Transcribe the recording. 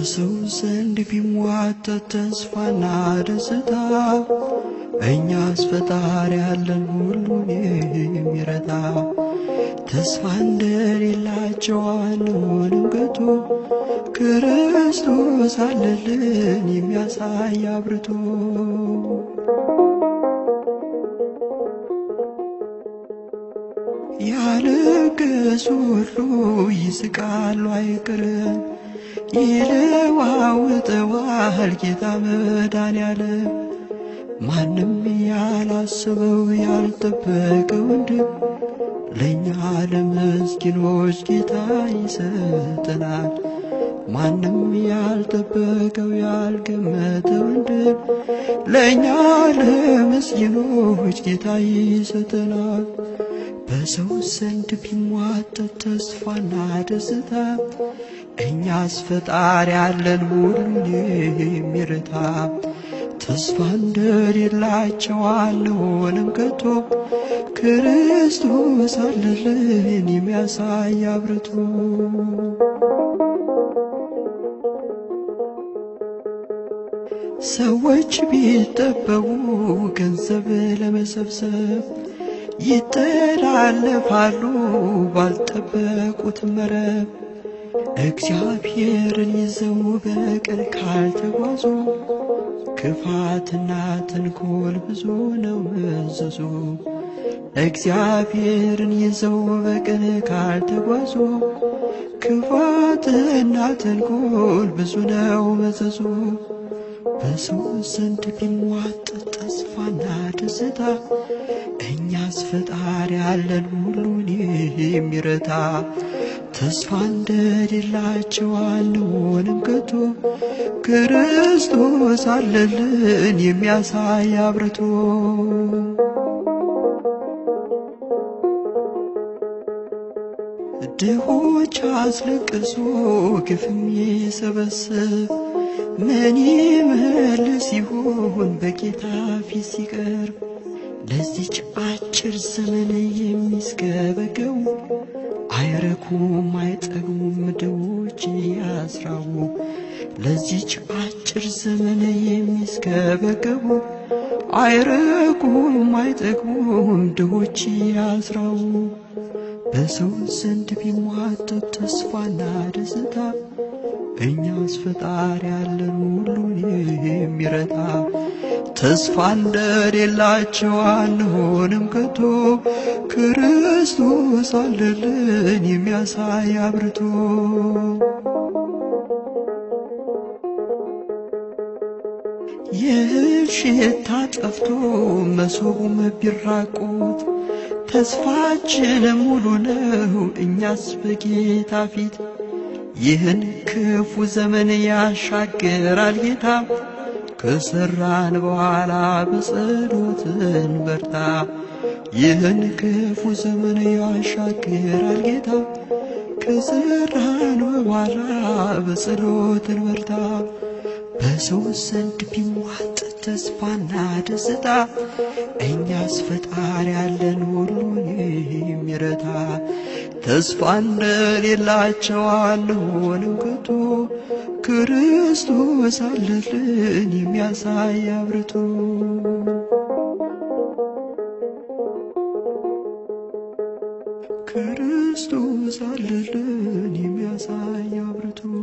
በሰው ዘንድ ቢሟጠጥ ተስፋና ደስታ እኛስ ፈጣሪ ያለን ሁሉን የሚረዳ ተስፋ እንደሌላቸው አንሆንም ከቶ ክርስቶስ አለልን የሚያሳይ አብርቶ ያለቀሱ ሁሉ ይስቃሉ አይቀርም ይለዋወጠዋል ጌታ መድኃኔዓለም ማንም ያላሰበው ያልጠበቀው እንድን ለኛ ለምስኪኖች ጌታ ይሰጠናል ማንም ያልጠበቀው ያልገመተው እንድን ለኛ ለምስኪኖች ጌታ ይሰጠናል በሰው ዘንድ ቢሟጠጥ ተስፋና ደስታ እኛስ ፈጣሪ ያለን ሁሉን የሚረታ ተስፋ እንደሌላቸው አንሆንም ከቶ ክርስቶስ አለልን የሚያሳይ አብርቶ ሰዎች ቢጠበቡ ገንዘብ ለመሰብሰብ ይተላለፋሉ ባልጠበቁት መረብ እግዚአብሔርን ይዘው በቅን ካልተጓዙ ክፋትና ተንኮል ብዙ ነው መዘዙ እግዚአብሔርን ይዘው በቅን ካልተጓዙ ክፋትና ተንኮል ብዙ ነው መዘዙ በሰው ዘንድ ቢሟጠጥ ተስፋና ደስታ እኛስ ፈጣሪ ያለን ሁሉን የሚረታ ተስፋ እንደሌላቸው አንሆንም ከቶ ክርስቶስ አለልን የሚያሳይ አብርቶ ድሆች አስለቅሶ ግፍም ይሰበስብ ምን ይመልስ ይሆን በጌታ ፊት ሲቀርብ ለዚች አጭር ዘመን የሚስገበገቡ አይረኩም አይጠግቡም ድሆች ያስራቡ ለዚች አጭር ዘመን የሚስገበገቡ አይረኩም አይጠግቡም ድሆች ያስራቡ በሰው ዘንድ ቢሟጠጥ ተስፋና ደስታ እኛስ ፈጣሪ ያለን ሁሉን የሚረታ ተስፋ እንደሌላቸው አንሆንም ከቶ ክርስቶስ አለልን የሚያሳይ አብርቶ የእህል ሽታ ጠፍቶ መሶቡም ቢራቆት ተስፋችን ሙሉ ነው እኛስ በጌታ ፊት ይህን ክፉ ዘመን ያሻግራል ጌታ ከሰራን በኋላ በጸሎት እንበርታ ይህን ክፉ ዘመን ያሻግራል ጌታ ከሰራን በኋላ በጸሎት እንበርታ በሰው ዘንድ ቢሟጠጥ ተስፋና ደስታ እኛስ ፈጣሪ ያለን ሁሉን የሚረታ ተስፋ እንደሌላቸው አንሆንም ከቶ ክርስቶስ አለልን የሚያሳይ አብርቶ ክርስቶስ አለልን የሚያሳይ አብርቶ